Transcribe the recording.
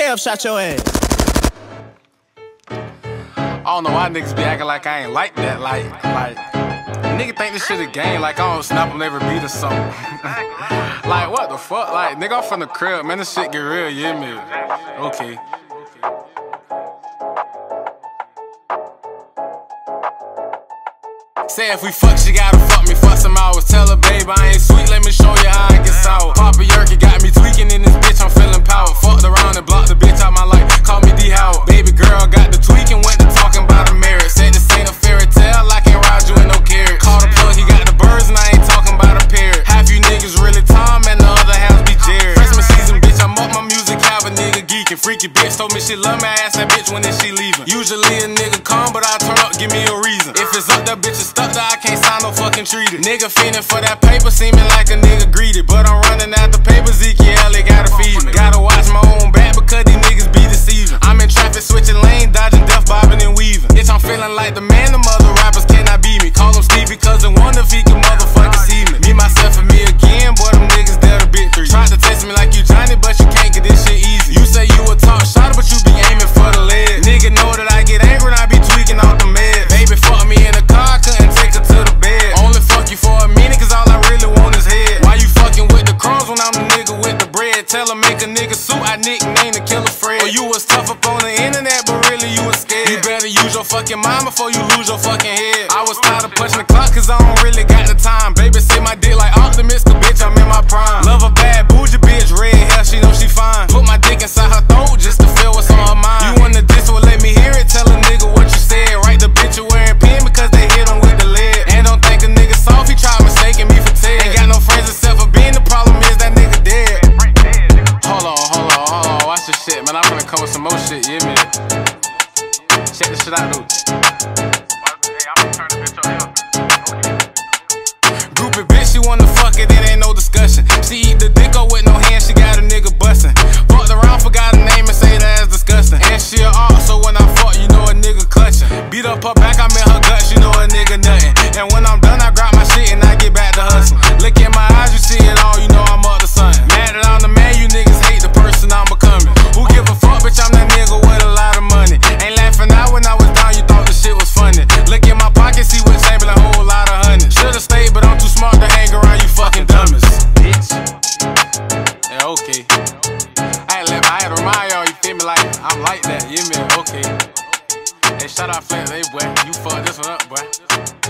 Kev shot your ass. I don't know why niggas be acting like I ain't like that. Like, nigga think this shit a game. Like I don't snap them every beat or something. Like, what the fuck? Like, nigga, I'm from the crib. Man, this shit get real, you hear me? Okay. Say if we fuck, she gotta fuck me for some hours. Tell her, babe, I ain't sweet, let me show you how I get sour. Papa Yerky got me tweaking in this bitch, I'm feeling power. Fucked around and blocked the bitch out my life, call me D. Howard. Baby girl got the tweaking, went to talking about a marriage. Said this ain't a fairy tale, I can't ride you in no carriage. Call the plug, he got the birds and I ain't talking about a parrot. Half you niggas really Tom and the other half be Jared. Christmas season, bitch, I'm up my music, have a nigga geeking. Freaky bitch told me she love me, I asked that bitch when is she leaving. Usually a nigga come, but I turn up, give me a reason. If it's up, that bitch is stuck there, I can't sign no fucking treaty. Nigga fiending for that paper, seeming like a nigga greedy. But I'm running out the paper, Ezekiel, they gotta feed me. Gotta watch my own back because these niggas be deceiving. I'm in traffic, switching lane, dodging death, bobbing and weaving. Bitch, I'm feeling like the man, the mother rappers cannot be me. Call him Stevie, cause I wonder if he can motherfucking see me. Me, myself, and me again, boy, them niggas dead a bit three. Tried to test me like you Johnny, but you can't get this shit easy. You say you a top shot, but you be aiming for the lead. Nigga know that I get angry and I be tweaking off the meds. Baby, fuck me in the car, couldn't take her to the bed. Only fuck you for a minute, cause all I really want is head. Why you fucking with the crumbs when I'm the nigga with the bread? Tell her make a nigga suit, I nickname the Killer Fred. Or you was tough up on the internet, but really you was scared. You better use your fucking mind before you lose your fucking head. I was tired of punching the clock, cause I don't really got the time. Baby, say my dick like Optimus, cause bitch, I'm in my prime. Love a bad bougie bitch, red hair, she know she fine. Put my dick inside her throat just to feel what's on her mind. You wanna diss, well let me hear it, tell a nigga what you said. Write the bitch you wearing pin because they hit him with the lead. And don't think a nigga soft, he tried mistaking me for Ted. Ain't got no friends except for being, the problem is that nigga dead. Hold on, watch this shit, man, I'm gonna come with some more shit, you hear me? Check this shit out, dude. Groupie bitch, she wanna fuck it, it ain't no discussion. She eat the dick up with no hands, she got a nigga bustin'. Fucked around, forgot her name and say that ass disgusting. And she a art, so when I fuck, you know a nigga clutchin'. Beat up her back, I'm in her guts, you know a nigga nuttin'. And when I'm done, I grab my shit and I get back to hustlin'. Look in my eyes, you see it all, you know I'm up to something. Mad that I'm the man, you niggas hate the person I'm becoming. Who give a fuck, bitch, I'm that nigga with a lot of money. Ain't laughing out when I was down, you thought the shit was funny. Look in my pocket, see what Chamberlain, a whole lot of honey. Should've stayed, but I'm too smart to hang around you fucking dummies. Bitch. Yeah, okay. I had to remind y'all, you feel me, like I'm like that, you hear me? Okay. Hey, shout out Flex, hey boy, you fucked this one up, boy.